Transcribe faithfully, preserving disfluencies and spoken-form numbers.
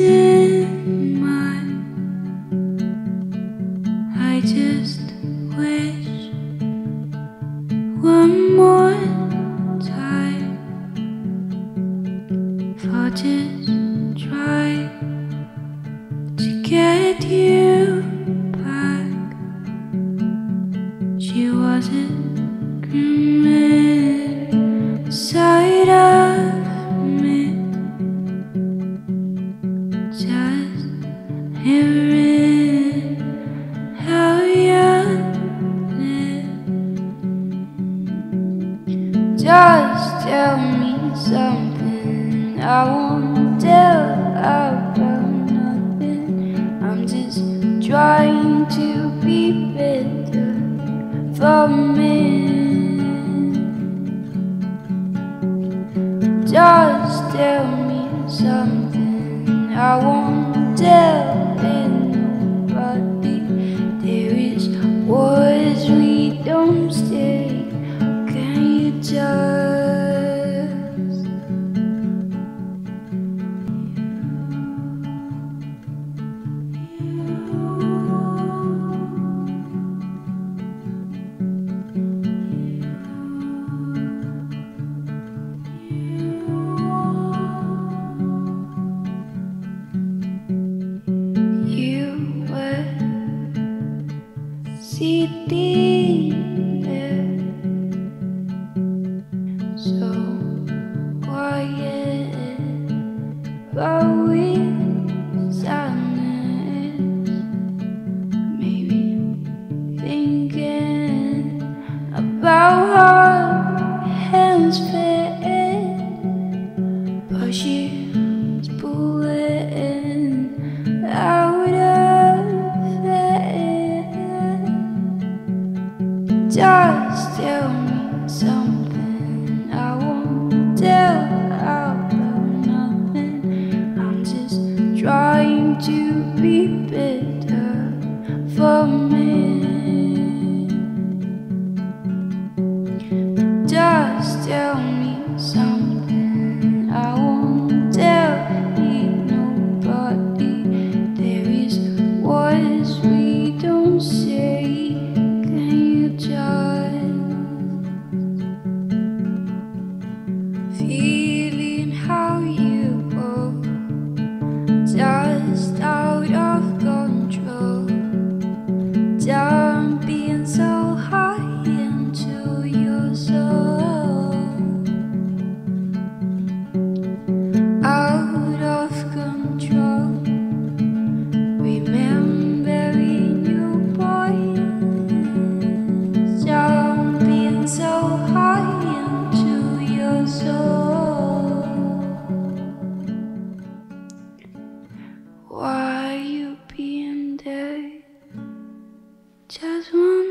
in mine. I just wish one more time for just try to get you back. She wasn't coming side of me, just hearing how you live. Just tell me something I won't tell about nothing. I'm just trying to be better for me. Just tell me something I won't tell anybody. There is wars we don't stay. Can you just sitting there so quiet, but with sadness, maybe thinking about her hands fed, but she's pulling out of Just tell me something I won't tell about nothing. I'm just trying to be better for me. Just tell me something I won't tell nobody. There is words we don't say. Feeling how you go, just out of control, jumping so high into your soul, out of control, remembering your voice, jumping so high into your soul. Why you being there? Just one